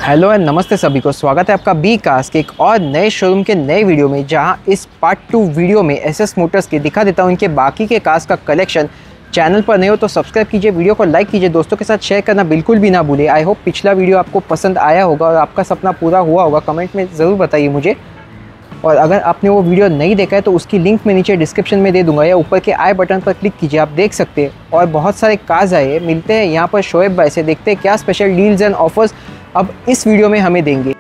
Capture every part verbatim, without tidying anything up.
Hello and नमस्ते सभी को, स्वागत है आपका बी कार्स के एक और नए शोरूम के नए वीडियो में, जहां इस पार्ट टू वीडियो में एसएस मोटर्स के दिखा देता हूं इनके बाकी के कार्स का कलेक्शन। चैनल पर नए हो तो सब्सक्राइब कीजिए, वीडियो को लाइक कीजिए, दोस्तों के साथ शेयर करना बिल्कुल भी ना भूलिए। आई होप पिछला वीडियो आपको पसंद आया होगा और आपका सपना पूरा हुआ होगा। कमेंट में ज़रूर बताइए मुझे। और अगर आपने वो वीडियो नहीं देखा है तो उसकी लिंक मैं नीचे डिस्क्रिप्शन में दे दूंगा या ऊपर के आई बटन पर क्लिक कीजिए, आप देख सकते हैं। और बहुत सारे कार्स आए मिलते हैं यहाँ पर शोएब भाई से, देखते हैं क्या स्पेशल डील्स एंड ऑफर्स अब इस वीडियो में हमें देंगे।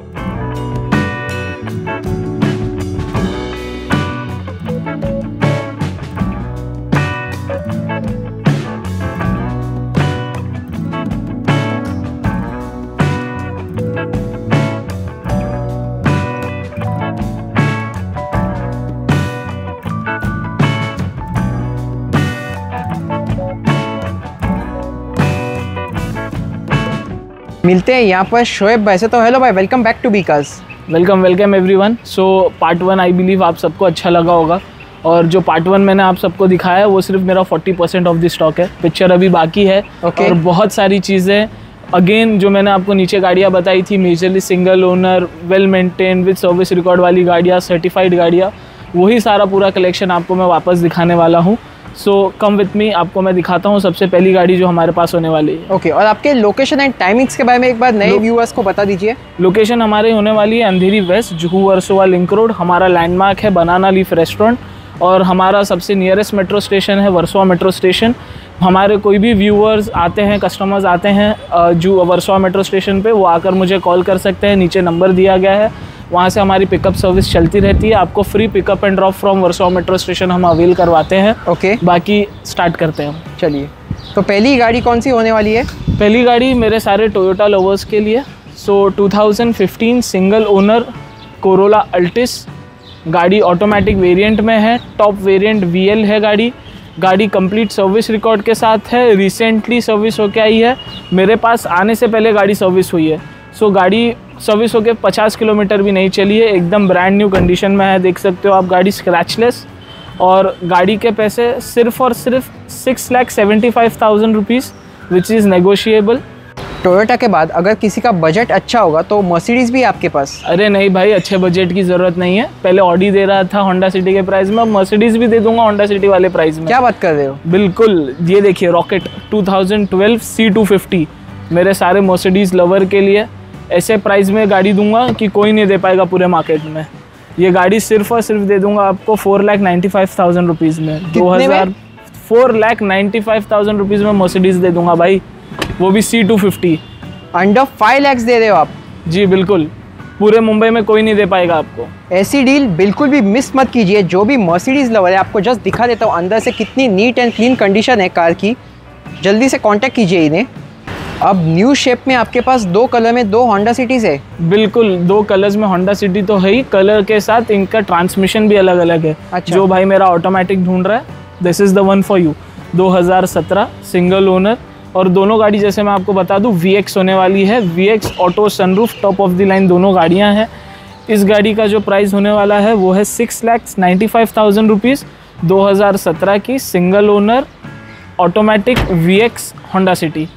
मिलते हैं यहाँ पर शोएब भाई से। तो हेलो भाई, welcome back to B Cars. Welcome welcome everyone. So part one I believe आप सबको अच्छा लगा होगा, और जो पार्ट वन मैंने आप सबको दिखाया है वो सिर्फ मेरा forty percent of the stock है। पिक्चर अभी बाकी है okay. और बहुत सारी चीज़ें अगेन जो मैंने आपको नीचे गाड़ियाँ बताई थी, majorly single owner, well maintain, with service record वाली गाड़ियाँ, सर्टिफाइड गाड़ियाँ, वही सारा पूरा कलेक्शन आपको मैं वापस दिखाने वाला हूँ। सो कम विथ मी, आपको मैं दिखाता हूँ सबसे पहली गाड़ी जो हमारे पास होने वाली है। ओके okay, और आपके लोकेशन एंड टाइमिंग्स के बारे में एक बार नए व्यूअर्स को बता दीजिए। लोकेशन हमारे होने वाली है Andheri west, Juhu Versova link road. हमारा लैंडमार्क है बनाना लीफ रेस्टोरेंट, और हमारा सबसे नियरेस्ट मेट्रो स्टेशन है वर्सोवा मेट्रो स्टेशन। हमारे कोई भी व्यूअर्स आते हैं, कस्टमर्स आते हैं जो वर्सोवा मेट्रो स्टेशन पे, वो आकर मुझे कॉल कर सकते हैं। नीचे नंबर दिया गया है, वहाँ से हमारी पिकअप सर्विस चलती रहती है। आपको free pickup and drop from Versova metro station हम अवेल करवाते हैं। Okay okay. बाकी स्टार्ट करते हैं। चलिए, तो पहली गाड़ी कौन सी होने वाली है? पहली गाड़ी मेरे सारे टोयोटा लवर्स के लिए। So two thousand fifteen single owner Corolla Altis गाड़ी, ऑटोमेटिक वेरिएंट में है। टॉप वेरिएंट वीएल है गाड़ी। गाड़ी कंप्लीट सर्विस रिकॉर्ड के साथ है, रिसेंटली सर्विस होके आई है। मेरे पास आने से पहले गाड़ी सर्विस हुई है। सो so, गाड़ी सर्विस होके पचास किलोमीटर भी नहीं चली है, एकदम ब्रांड न्यू कंडीशन में है। देख सकते हो आप, गाड़ी स्क्रैचलेस, और गाड़ी के पैसे सिर्फ और सिर्फ six lakh seventy five thousand rupees, which is negotiable. Toyota के बाद अगर किसी का बजट अच्छा होगा तो मर्सिडीज़ भी आपके पास? अरे नहीं भाई, अच्छे बजट की ज़रूरत नहीं है। पहले ऑडी दे रहा था होंडा सिटी के प्राइस में, अब मर्सिडीज़ भी दे दूंगा होंडा सिटी वाले प्राइस में। क्या बात कर रहे हो? बिल्कुल, ये देखिए rocket two thousand twelve C two fifty मेरे सारे मर्सिडीज़ लवर के लिए। ऐसे प्राइस में गाड़ी दूंगा कि कोई नहीं दे पाएगा पूरे मार्केट में। ये गाड़ी सिर्फ और सिर्फ दे दूंगा आपको four lakh ninety five thousand rupees में। दो हज़ार four lakh ninety five thousand rupees में मर्सिडीज़ दे दूंगा भाई, वो भी C two fifty. Under five lakhs दे रहे हो आप? जी बिल्कुल, पूरे मुंबई में कोई नहीं दे पाएगा आपको। ऐसी डील बिल्कुल भी मिस मत कीजिए। जो भी मर्सिडीज़ लवर है, आपको जस्ट दिखा देता हूँ अंदर से कितनी नीट एंड क्लीन कंडीशन है कार की। जल्दी से कॉन्टैक्ट कीजिए इन्हें। अब न्यू शेप में आपके पास दो कलर में दो होंडा सिटीज है। बिल्कुल, दो कलर्स में होंडा सिटी तो है ही, कलर के साथ इनका ट्रांसमिशन भी अलग अलग है। अच्छा। जो भाई मेरा ऑटोमेटिक ढूंढ रहा है, this is the one for you. दो हज़ार सत्रह सिंगल ओनर, और दोनों गाड़ी जैसे मैं आपको बता दूं वी एक्स होने वाली है। V X auto sunroof top of the line दोनों गाड़ियाँ हैं। इस गाड़ी का जो प्राइस होने वाला है वो है six lakhs ninety five thousand rupees. दो हज़ार सत्रह की single owner automatic V X Honda City.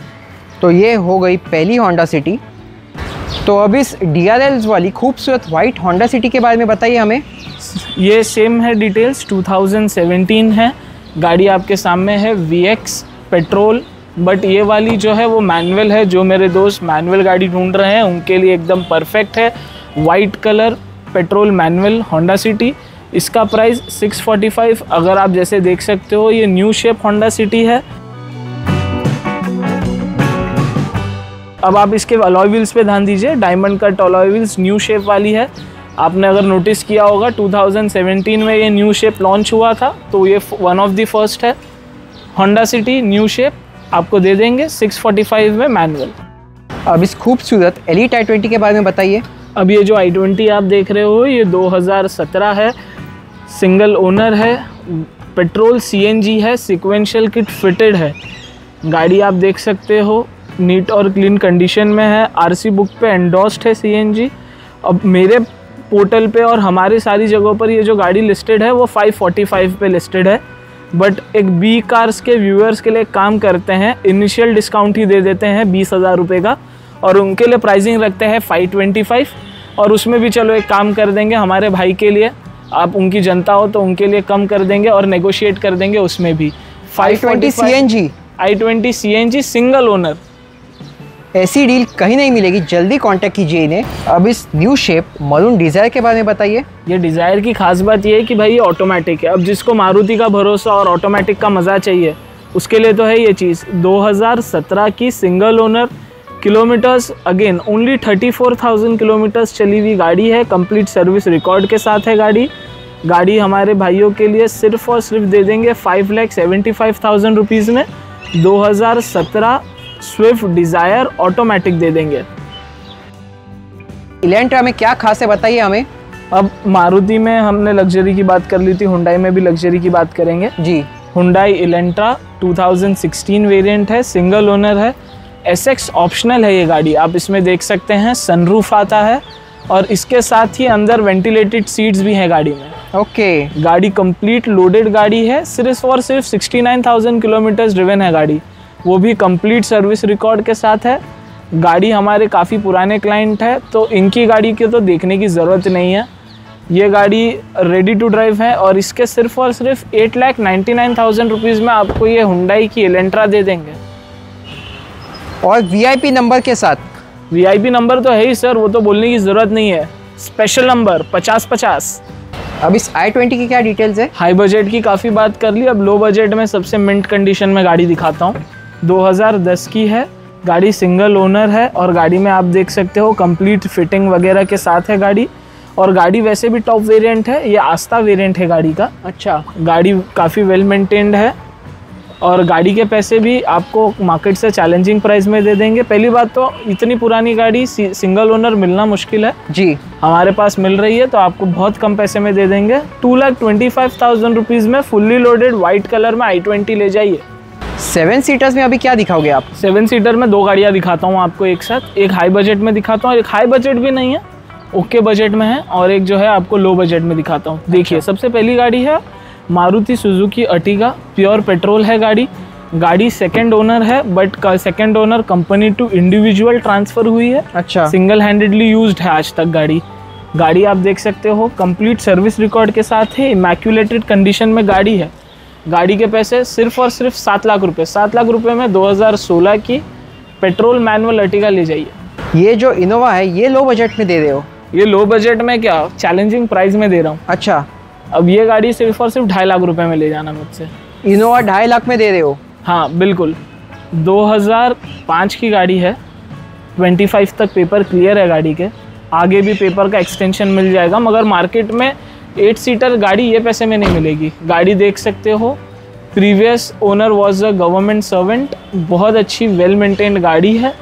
तो ये हो गई पहली होंडा सिटी। तो अब इस डी आर एल्स वाली खूबसूरत वाइट होंडा सिटी के बारे में बताइए हमें। ये सेम है डिटेल्स, टू थाउजेंड सेवेंटीन है गाड़ी, आपके सामने है वी एक्स पेट्रोल, बट ये वाली जो है वो मैनुअल है। जो मेरे दोस्त मैनुअल गाड़ी ढूंढ रहे हैं उनके लिए एकदम परफेक्ट है। White colour petrol manual Honda City. इसका प्राइस सिक्स फोर्टी फाइव। अगर आप जैसे देख सकते हो ये न्यू शेप होंडा सिटी है। अब आप इसके अलॉय व्हील्स पे ध्यान दीजिए, diamond cut alloy wheels new shape वाली है। आपने अगर नोटिस किया होगा टू थाउजेंड सेवेंटीन में ये न्यू शेप लॉन्च हुआ था, तो ये वन ऑफ द फर्स्ट है। होंडा सिटी न्यू शेप आपको दे देंगे सिक्स फोर्टी फाइव में मैनुअल। अब इस खूबसूरत एलीट आई ट्वेंटी के बारे में बताइए। अब ये जो आई ट्वेंटी आप देख रहे हो ये दो हज़ार सत्रह है, सिंगल ओनर है, पेट्रोल सी एन जी है, सिक्वेंशियल किट फिटेड है। गाड़ी आप देख सकते हो नीट और क्लीन कंडीशन में है। आरसी बुक पे एंडोस्ड है सीएनजी। अब मेरे पोर्टल पे और हमारी सारी जगहों पर ये जो गाड़ी लिस्टेड है वो फाइव फोर्टी फाइव पे लिस्टेड है। बट एक बी कार्स के व्यूअर्स के लिए काम करते हैं, इनिशियल डिस्काउंट ही दे देते हैं बीस हज़ार रुपये का, और उनके लिए प्राइसिंग रखते हैं फाइव ट्वेंटी फाइव। और उसमें भी चलो एक काम कर देंगे हमारे भाई के लिए, आप उनकी जनता हो तो उनके लिए कम कर देंगे और नेगोशिएट कर देंगे उसमें भी। Five twenty C N G I twenty C N G single owner, ऐसी डील कहीं नहीं मिलेगी, जल्दी कांटेक्ट कीजिए इन्हें। अब इस न्यू शेप मरून डिज़ायर के बारे में बताइए। ये डिज़ायर की खास बात ये है कि भाई ये ऑटोमेटिक है। अब जिसको मारुति का भरोसा और ऑटोमेटिक का मज़ा चाहिए उसके लिए तो है ये चीज़। दो हज़ार सत्रह की single owner, kilometres again only thirty four thousand kilometres चली हुई गाड़ी है, कंप्लीट सर्विस रिकॉर्ड के साथ है गाड़ी। गाड़ी हमारे भाइयों के लिए सिर्फ और सिर्फ दे देंगे five lakh seventy five thousand rupees में। दो हज़ार सत्रह स्विफ्ट डिज़ायर ऑटोमेटिक दे देंगे। इलेंट्रा में क्या खास है बताइए हमें। अब मारुति में हमने लग्जरी की बात कर ली थी, हुंडई में भी लग्जरी की बात करेंगे जी। Hyundai Elantra two thousand sixteen variant है, सिंगल ओनर है, एस एक्स ऑप्शनल है ये गाड़ी। आप इसमें देख सकते हैं सनरूफ आता है और इसके साथ ही अंदर वेंटिलेटेड सीट्स भी हैं गाड़ी में। ओके, गाड़ी कंप्लीट लोडेड गाड़ी है, सिर्फ और सिर्फ sixty nine thousand kilometres driven है गाड़ी, वो भी कंप्लीट सर्विस रिकॉर्ड के साथ है। गाड़ी हमारे काफ़ी पुराने क्लाइंट है तो इनकी गाड़ी की तो देखने की ज़रूरत नहीं है, ये गाड़ी रेडी टू ड्राइव है। और इसके सिर्फ और सिर्फ eight lakh ninety nine thousand rupees में आपको ये हुंडई की एलेंट्रा दे देंगे और वी आई पी नंबर के साथ। वी आई पी नंबर तो है ही सर, वो तो बोलने की ज़रूरत नहीं है, स्पेशल नंबर पचास पचास। अब इस आई ट्वेंटी की क्या डिटेल्स है। हाई बजट की काफ़ी बात कर ली, अब लो बजट में सबसे मिंट कंडीशन में गाड़ी दिखाता हूँ। दो हज़ार दस की है गाड़ी, सिंगल ओनर है और गाड़ी में आप देख सकते हो कंप्लीट फिटिंग वगैरह के साथ है गाड़ी। और गाड़ी वैसे भी टॉप वेरिएंट है, ये आस्था वेरिएंट है गाड़ी का। अच्छा, गाड़ी काफ़ी वेल मेंटेन्ड है और गाड़ी के पैसे भी आपको मार्केट से चैलेंजिंग प्राइस में दे देंगे। पहली बात तो इतनी पुरानी गाड़ी सिंगल ओनर मिलना मुश्किल है जी, हमारे पास मिल रही है तो आपको बहुत कम पैसे में दे देंगे। Two lakh twenty five thousand rupees में फुल्ली लोडेड वाइट कलर में आई ट्वेंटी ले जाइए। सेवन सीटर्स में अभी क्या दिखाओगे आप। सेवन सीटर में दो गाड़ियाँ दिखाता हूँ आपको एक साथ, एक हाई बजट में दिखाता हूँ, एक हाई बजट भी नहीं है, ओके बजट में है, और एक जो है आपको लो बजट में दिखाता हूँ। देखिए सबसे पहली गाड़ी है Maruti Suzuki Ertiga, pure petrol है गाड़ी। गाड़ी सेकंड ओनर है but second owner company to individual transfer हुई है। अच्छा, सिंगल हैंडेडली यूज्ड है आज तक गाड़ी। गाड़ी आप देख सकते हो कंप्लीट सर्विस रिकॉर्ड के साथ है, इमैक्यूलेटेड कंडीशन में गाड़ी है। गाड़ी के पैसे सिर्फ और सिर्फ सात लाख रुपए सात लाख रुपए में दो हज़ार सोलह की पेट्रोल मैनुअल अर्टिगा ले जाइए। ये जो इनोवा है ये लो बजट में दे रहे हो। ये लो बजट में क्या चैलेंजिंग प्राइस में दे रहा हूँ। अच्छा, अब ये गाड़ी सिर्फ और सिर्फ ढाई लाख रुपए में ले जाना मुझसे। इनोवा ढाई लाख में दे रहे हो। हाँ बिल्कुल, दो हज़ार पाँच की गाड़ी है, पच्चीस तक पेपर क्लियर है गाड़ी के, आगे भी पेपर का एक्सटेंशन मिल जाएगा, मगर मार्केट में एट सीटर गाड़ी ये पैसे में नहीं मिलेगी। गाड़ी देख सकते हो, previous owner was a government servant, बहुत अच्छी वेल मेंटेन्ड गाड़ी है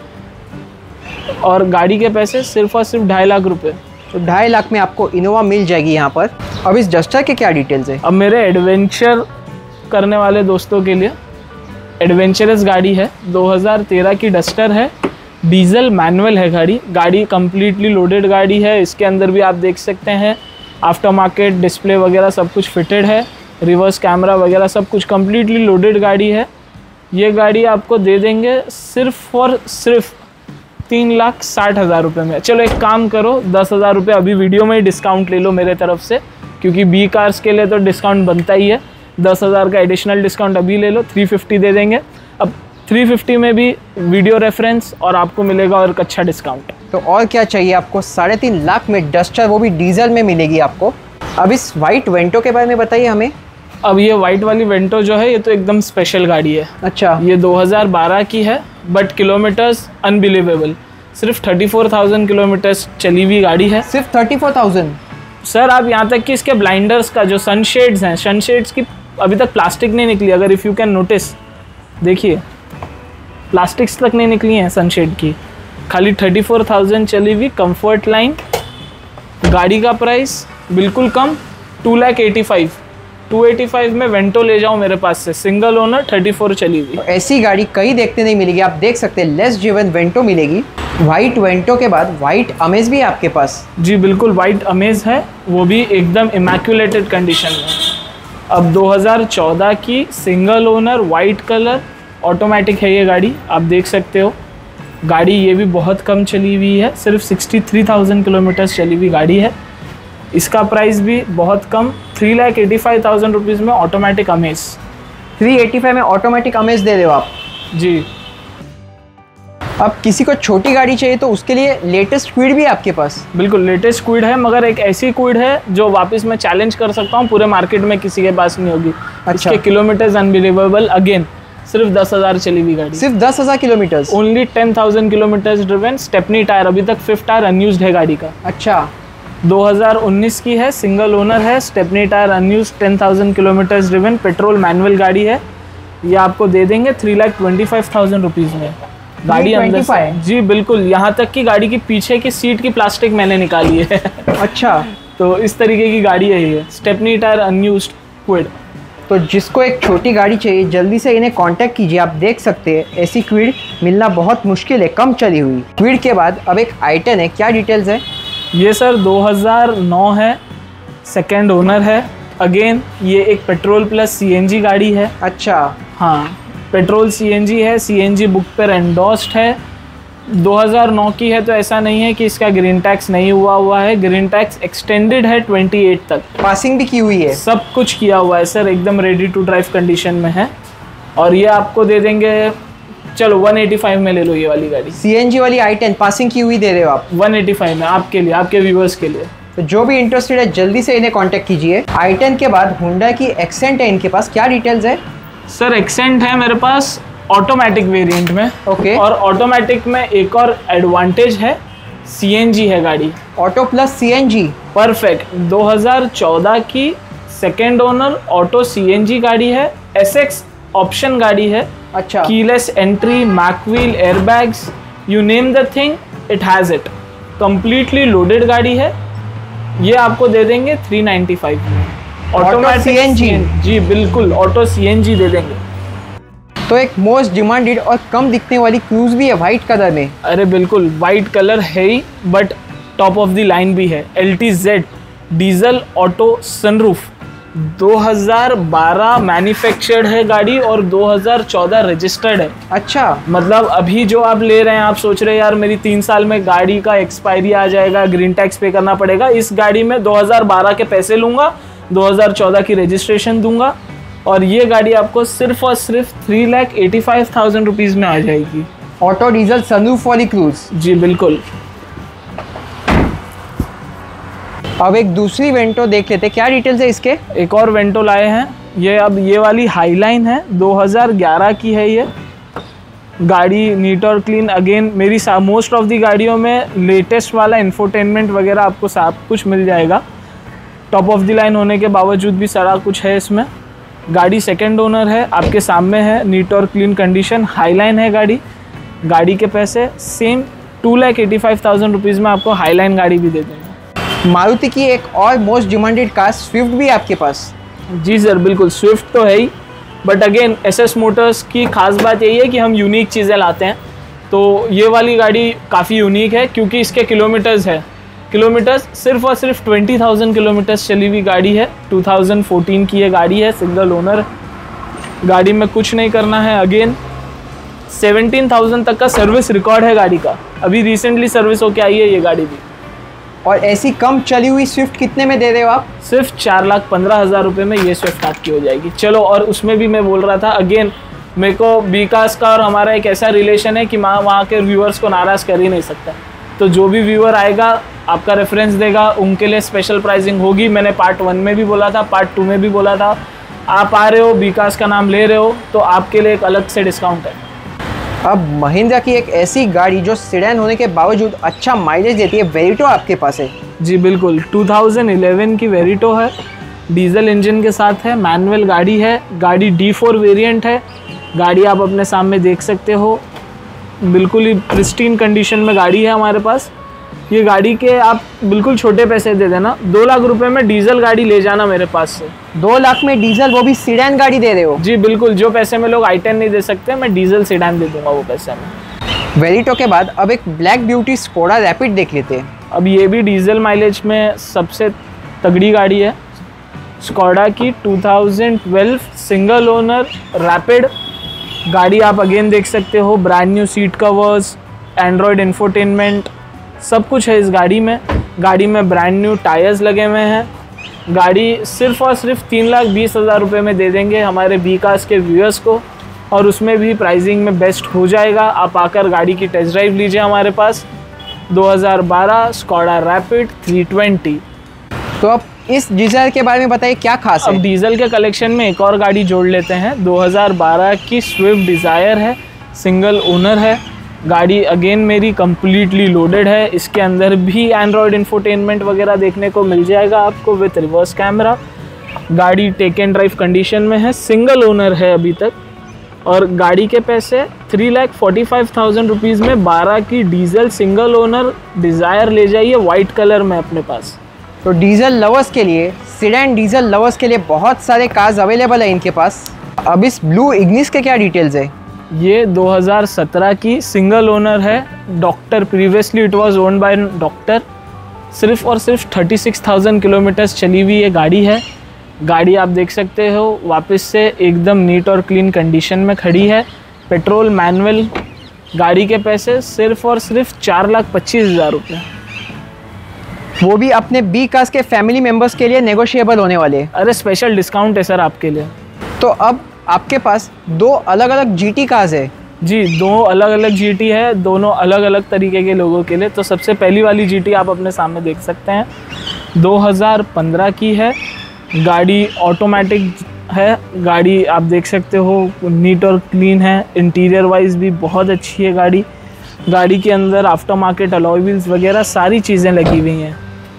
और गाड़ी के पैसे सिर्फ और सिर्फ ढाई लाख रुपए। तो ढाई लाख में आपको इनोवा मिल जाएगी यहाँ पर। अब इस डस्टर के क्या डिटेल्स है। अब मेरे एडवेंचर करने वाले दोस्तों के लिए एडवेंचरस गाड़ी है, दो हज़ार तेरह की डस्टर है, डीजल मैनुअल है गाड़ी। गाड़ी कम्प्लीटली लोडेड गाड़ी है, इसके अंदर भी आप देख सकते हैं आफ्टर मार्केट डिस्प्ले वगैरह सब कुछ फिटेड है, रिवर्स कैमरा वगैरह सब कुछ कम्प्लीटली लोडेड गाड़ी है। ये गाड़ी आपको दे देंगे सिर्फ और सिर्फ तीन लाख साठ हज़ार रुपये में। चलो एक काम करो, दस हज़ार रुपये अभी वीडियो में ही डिस्काउंट ले लो मेरे तरफ से, क्योंकि बी कार्स के लिए तो डिस्काउंट बनता ही है। दस हज़ार का एडिशनल डिस्काउंट अभी ले लो, थ्री फिफ्टी दे देंगे। अब थ्री फिफ्टी में भी वीडियो रेफरेंस और आपको मिलेगा और एक अच्छा डिस्काउंट। तो और क्या चाहिए आपको, साढ़े तीन लाख में डस्टर, वो भी डीजल में मिलेगी आपको। अब इस वाइट वेंटो के बारे में बताइए हमें। अब ये वाइट वाली वेंटो जो है ये तो एकदम स्पेशल गाड़ी है। अच्छा, ये दो हज़ार बारह की है बट किलोमीटर्स अनबिलीवेबल, सिर्फ थर्टी फोर थाउजेंड किलोमीटर्स चली हुई गाड़ी है। सिर्फ थर्टी फोर थाउजेंड सर, आप यहाँ तक कि इसके ब्लाइंडर्स का जो सनशेड्स हैं, सनशेड्स की अभी तक प्लास्टिक नहीं निकली, अगर इफ़ यू कैन नोटिस देखिए प्लास्टिक्स तक नहीं निकली हैं सनशेड की। खाली थर्टी फोर थाउजेंड चली हुई कंफर्ट लाइन। गाड़ी का प्राइस बिल्कुल कम, two lakh eighty five two eighty five में वेंटो ले जाओ मेरे पास से, सिंगल ओनर थर्टी फोर चली हुई। तो ऐसी गाड़ी कहीं देखते नहीं मिलेगी। आप देख सकते हैं लेस ड्रिवन वेंटो मिलेगी। वाइट वेंटो के बाद वाइट अमेज भी है आपके पास। जी बिल्कुल, वाइट अमेज है, वो भी एकदम इमैक्यूलेटेड कंडीशन में। अब दो हज़ार चौदह की single owner white colour automatic है ये गाड़ी, आप देख सकते हो। गाड़ी ये भी बहुत कम चली हुई है, सिर्फ सिक्सटी थ्री थाउजेंड किलोमीटर्स चली हुई गाड़ी है। इसका प्राइस भी बहुत कम, three lakh eighty five thousand rupees में automatic Amaze. Three eighty five में ऑटोमेटिक अमेज दे रहे हो आप? जी। अब किसी को छोटी गाड़ी चाहिए तो उसके लिए लेटेस्ट क्विड भी है आपके पास? बिल्कुल लेटेस्ट क्विड है, मगर एक ऐसी क्विड है जो वापस मैं चैलेंज कर सकता हूँ, पूरे मार्केट में किसी के पास नहीं होगी। अच्छा। इसके किलोमीटर्स अनबिलीवेबल, अगेन सिर्फ दस हज़ार चली हुई गाड़ी, सिर्फ दस हज़ार kilometres, only ten thousand kilometres driven, stepney tyre, अभी तक फिफ्थ टायर अनयूज्ड है गाड़ी का। अच्छा। दो हज़ार उन्नीस की है, सिंगल ओनर है, stepney tyre unused, ten thousand kilometres driven, petrol manual गाड़ी है। ये आपको दे देंगे three lakh twenty five thousand rupees में गाड़ी अंदर से। जी बिल्कुल, यहाँ तक कि गाड़ी की पीछे की सीट की प्लास्टिक मैंने निकाली है। अच्छा। तो इस तरीके की गाड़ी है ये, स्टेपनी टायर अनयूज्ड क्विड। तो जिसको एक छोटी गाड़ी चाहिए जल्दी से इन्हें कांटेक्ट कीजिए। आप देख सकते हैं ऐसी क्विड मिलना बहुत मुश्किल है, कम चली हुई। क्विड के बाद अब एक आई टेन है, क्या डिटेल्स है? ये सर दो हज़ार नौ है, सेकेंड ओनर है। अगेन ये एक पेट्रोल प्लस सीएनजी गाड़ी है। अच्छा। हाँ, पेट्रोल सीएनजी है, सीएनजी बुक पर एंडोस्ड है। दो हज़ार नौ की है, तो ऐसा नहीं है कि इसका ग्रीन टैक्स नहीं हुआ हुआ है, ग्रीन टैक्स एक्सटेंडेड है अट्ठाईस तक, पासिंग भी की हुई है, सब कुछ किया हुआ है सर, एकदम रेडी टू ड्राइव कंडीशन में है। और ये आपको दे देंगे, चलो वन एटी फाइव में ले लो ये वाली गाड़ी। सीएनजी वाली आई टेन पासिंग की हुई दे रहे हो आप? वन एटी फाइव में आपके लिए, आपके व्यूअर्स के लिए। तो जो भी इंटरेस्टेड है जल्दी से इन्हें कांटेक्ट कीजिए। आई टेन के बाद हुंडा की एक्सेंट है इनके पास, क्या डिटेल्स है? सर एक्सेंट है मेरे पास ऑटोमेटिक वेरिएंट में। ओके। और ऑटोमेटिक में एक और एडवांटेज है, सीएनजी है गाड़ी, ऑटो प्लस सीएनजी। परफेक्ट। दो हज़ार चौदह की सेकेंड ओनर ऑटो सीएनजी गाड़ी है, एसएक्स ऑप्शन गाड़ी है। अच्छा। Keyless entry, mag wheel, airbags, you name the thing it has it. Completely loaded गाड़ी है। ये आपको दे देंगे थ्री नाइन्टी फाइव में ऑटोमेटिक सीएनजी। जी बिल्कुल, ऑटो सीएनजी दे देंगे। तो एक मोस्ट डिमांडेड और कम दिखने वाली क्रूज भी है वाइट कलर में। अरे बिल्कुल, वाइट कलर है ही, but top of the line भी है। L T Z diesel auto sunroof, दो हज़ार बारह मैन्युफैक्चर्ड है गाड़ी और दो हज़ार चौदह रजिस्टर्ड है। अच्छा। मतलब अभी जो आप ले रहे हैं, आप सोच रहे हैं यार मेरी तीन साल में गाड़ी का एक्सपायरी आ जाएगा, ग्रीन टैक्स पे करना पड़ेगा। इस गाड़ी में दो हज़ार बारह के पैसे लूँगा, दो हज़ार चौदह की रजिस्ट्रेशन दूंगा, और ये गाड़ी आपको सिर्फ और सिर्फ three lakh eighty five thousand rupees में आ जाएगी। ऑटो डीजल सनरूफ वाली क्रूज। जी बिल्कुल। अब एक दूसरी वेंटो देख लेते हैं, क्या डिटेल्स है इसके? एक और वेंटो लाए हैं, ये अब ये वाली हाईलाइन है, दो हज़ार ग्यारह की है ये गाड़ी, नीट और क्लीन। अगेन मेरी मोस्ट ऑफ दी गाड़ियों में लेटेस्ट वाला इंफोटेनमेंट वगैरह आपको सब कुछ मिल जाएगा। टॉप ऑफ द लाइन होने के बावजूद भी सारा कुछ है इसमें। गाड़ी सेकंड ओनर है, आपके सामने है, नीट और क्लीन कंडीशन, हाईलाइन है गाड़ी। गाड़ी के पैसे same two lakh eighty five thousand rupees में आपको हाईलाइन गाड़ी भी दे देंगे। मारुति की एक और मोस्ट डिमांडेड कार स्विफ्ट भी है आपके पास? जी सर बिल्कुल, स्विफ्ट तो है ही, बट अगेन एसएस मोटर्स की खास बात यही है कि हम यूनिक चीज़ें लाते हैं। तो ये वाली गाड़ी काफ़ी यूनिक है क्योंकि इसके किलोमीटर्स है, किलोमीटर्स सिर्फ और सिर्फ ट्वेंटी थाउजेंड किलोमीटर्स चली हुई गाड़ी है। टू थाउजेंड फोर्टीन की ये गाड़ी है, सिंगल ओनर। गाड़ी में कुछ नहीं करना है। अगेन सेवनटीन थाउजेंड तक का सर्विस रिकॉर्ड है गाड़ी का, अभी रिसेंटली सर्विस होके आई है ये गाड़ी भी। और ऐसी कम चली हुई स्विफ्ट कितने में दे रहे हो आप? सिर्फ चार लाख पंद्रह हज़ार रुपये में ये स्विफ्ट आपकी हो जाएगी। चलो, और उसमें भी मैं बोल रहा था, अगेन मेरे को बीकास का और हमारा एक ऐसा रिलेशन है कि मैं वहाँ के व्यूअर्स को नाराज़ कर ही नहीं सकता। तो जो भी व्यूअर आएगा, आपका रेफरेंस देगा, उनके लिए स्पेशल प्राइसिंग होगी। मैंने पार्ट वन में भी बोला था, पार्ट टू में भी बोला था। आप आ रहे हो, बीकास का नाम ले रहे हो, तो आपके लिए एक अलग से डिस्काउंट है। अब महिंद्रा की एक ऐसी गाड़ी जो सेडान होने के बावजूद अच्छा माइलेज देती है, वेरिटो आपके पास है? जी बिल्कुल, टू थाउजेंड इलेवन की वेरिटो है, डीजल इंजन के साथ है, मैनुअल गाड़ी है। गाड़ी डी फोर वेरिएंट है। गाड़ी आप अपने सामने देख सकते हो, बिल्कुल ही प्रिस्टीन कंडीशन में गाड़ी है हमारे पास। ये गाड़ी के आप बिल्कुल छोटे पैसे दे देना, दो लाख रुपए में डीजल गाड़ी ले जाना मेरे पास से। दो लाख में डीजल, वो भी सीडान गाड़ी दे रहे हो? जी बिल्कुल, जो पैसे में लोग आई टेन नहीं दे सकते, मैं डीजल सीडान दे दूंगा वो पैसे में। वेरिटो के बाद अब एक ब्लैक ब्यूटी स्कोडा रैपिड देख लेते हैं। अब ये भी डीजल माइलेज में सबसे तगड़ी गाड़ी है, स्कोडा की two thousand twelve single owner Rapid गाड़ी। आप अगेन देख सकते हो, brand new seat covers, Android infotainment सब कुछ है इस गाड़ी में। गाड़ी में ब्रांड न्यू टायर्स लगे हुए हैं। गाड़ी सिर्फ और सिर्फ तीन लाख बीस हज़ार रुपये में दे देंगे हमारे बी कार्स के व्यूअर्स को, और उसमें भी प्राइसिंग में बेस्ट हो जाएगा। आप आकर गाड़ी की टेस्ट ड्राइव लीजिए हमारे पास। दो हज़ार बारह स्कॉडा रैपिड थ्री ट्वेंटी। तो अब इस डिज़ायर के बारे में बताइए क्या खास है। अब डीजल के कलेक्शन में एक और गाड़ी जोड़ लेते हैं। दो हज़ार बारह की स्विफ्ट डिज़ायर है, सिंगल ओनर है गाड़ी। अगेन मेरी कंप्लीटली लोडेड है। इसके अंदर भी एंड्रॉयड इंफोटेनमेंट वगैरह देखने को मिल जाएगा आपको विथ रिवर्स कैमरा। गाड़ी टेक एंड ड्राइव कंडीशन में है, सिंगल ओनर है अभी तक, और गाड़ी के पैसे three lakh forty five thousand rupees में बारह की डीजल सिंगल ओनर डिज़ायर ले जाइए वाइट कलर में अपने पास। तो डीजल लवर्स के लिए, सेडान डीजल लवर्स के लिए बहुत सारे कार्स अवेलेबल है इनके पास। अब इस ब्लू इग्निस के क्या डिटेल्स है। ये दो हज़ार सत्रह की सिंगल ओनर है, doctor, previously it was owned by doctor. सिर्फ और सिर्फ थर्टी सिक्स थाउजेंड किलोमीटर्स चली हुई ये गाड़ी है। गाड़ी आप देख सकते हो वापस से एकदम नीट और क्लीन कंडीशन में खड़ी है। Petrol manual. गाड़ी के पैसे सिर्फ और सिर्फ चार लाख पच्चीस हज़ार रुपये, वो भी अपने बी कार्स के फैमिली मेंबर्स के लिए नेगोशिएबल होने वाले। अरे स्पेशल डिस्काउंट है सर आपके लिए। तो अब आपके पास दो अलग अलग जीटी कार्स है। जी, दो अलग अलग जीटी है, दोनों अलग अलग तरीके के लोगों के लिए। तो सबसे पहली वाली जीटी आप अपने सामने देख सकते हैं, दो हज़ार पंद्रह की है। गाड़ी ऑटोमेटिक है। गाड़ी आप देख सकते हो नीट और क्लीन है। इंटीरियर वाइज भी बहुत अच्छी है गाड़ी। गाड़ी के अंदर आफ्टर मार्केट अलॉय व्हील्स वगैरह सारी चीज़ें लगी हुई हैं।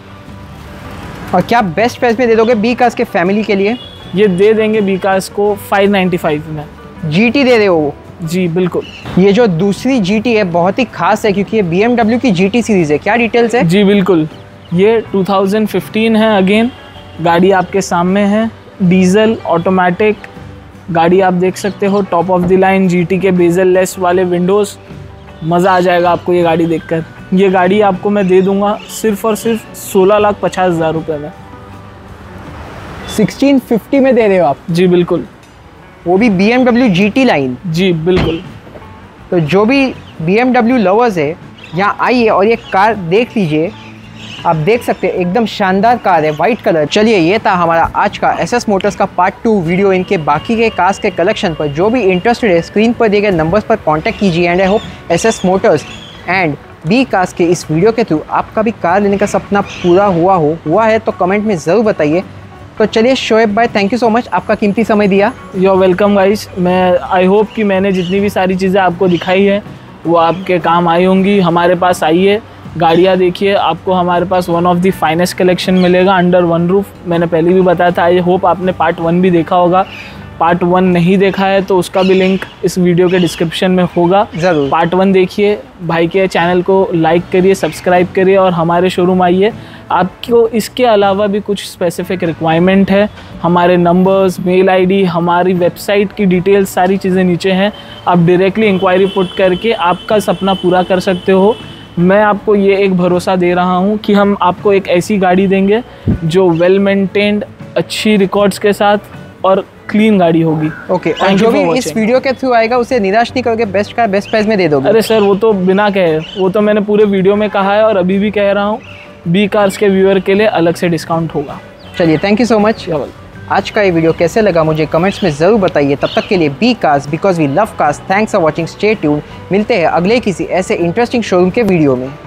और क्या बेस्ट प्राइस में दे दोगे बी कार्स के फैमिली के लिए। ये दे देंगे बी कार्स को फाइव नाइन्टी फाइव में। जीटी दे रहे हो वो। जी बिल्कुल। ये जो दूसरी जीटी है बहुत ही खास है क्योंकि ये बी एम डब्ल्यू की जीटी सीरीज़ है। क्या डिटेल्स है। जी बिल्कुल, ये टू थाउजेंड फिफ्टीन है। अगेन गाड़ी आपके सामने है, डीजल ऑटोमेटिक गाड़ी आप देख सकते हो। Top of the line GT के बेजल लेस वाले विंडोज़। मज़ा आ जाएगा आपको ये गाड़ी देखकर। ये गाड़ी आपको मैं दे दूंगा सिर्फ और सिर्फ सोलह लाख पचास हज़ार रुपये में। सिक्सटीन फिफ्टी में दे रहे हो आप। जी बिल्कुल, वो भी B M W G T line. जी बिल्कुल। तो जो भी बी एम डब्ल्यू लवर्स है यहाँ आइए और ये कार देख लीजिए। आप देख सकते हैं एकदम शानदार कार है, वाइट कलर। चलिए, ये था हमारा आज का एस एस मोटर्स का पार्ट टू वीडियो। इनके बाकी के कार्स के कलेक्शन पर जो भी इंटरेस्टेड है स्क्रीन पर दिए गए नंबर्स पर कांटेक्ट कीजिए। And I hope S S Motors and B cars के इस वीडियो के थ्रू आपका भी कार लेने का सपना पूरा हुआ हो हुआ है तो कमेंट में ज़रूर बताइए। तो चलिए शोएब भाई, थैंक यू सो मच, आपका कीमती समय दिया। You are welcome guys. मैं आई होप कि मैंने जितनी भी सारी चीज़ें आपको दिखाई है वो आपके काम आई होंगी। हमारे पास आइए, गाड़ियाँ देखिए, आपको हमारे पास one of the finest collection मिलेगा अंडर वन रूफ। मैंने पहले भी बताया था। आई होप आपने पार्ट वन भी देखा होगा। पार्ट वन नहीं देखा है तो उसका भी लिंक इस वीडियो के डिस्क्रिप्शन में होगा। ज़रूर पार्ट वन देखिए, भाई के चैनल को लाइक करिए, सब्सक्राइब करिए और हमारे शोरूम आइए। आपको इसके अलावा भी कुछ स्पेसिफिक रिक्वायरमेंट है, हमारे नंबर्स, मेल आईडी, हमारी वेबसाइट की डिटेल्स सारी चीज़ें नीचे हैं। आप डायरेक्टली इंक्वायरी पुट करके आपका सपना पूरा कर सकते हो। मैं आपको ये एक भरोसा दे रहा हूँ कि हम आपको एक ऐसी गाड़ी देंगे जो वेल मेंटेन्ड, अच्छी रिकॉर्ड्स के साथ और क्लीन गाड़ी होगी। ओके okay, और जो भी इस वीडियो के थ्रू आएगा उसे निराश नहीं करोगे, बेस्ट का बेस्ट प्राइस में दे दोगे। अरे सर, वो तो बिना कहे, वो तो मैंने पूरे वीडियो में कहा है और अभी भी कह रहा हूँ, बी कार्स के व्यूअर के लिए अलग से डिस्काउंट होगा। चलिए, थैंक यू सो मच। आज का ये वीडियो कैसे लगा मुझे कमेंट्स में ज़रूर बताइए। तब तक के लिए B cars, because we love cars. Thanks for watching, stay tuned. मिलते हैं अगले किसी ऐसे इंटरेस्टिंग शोरूम के वीडियो में।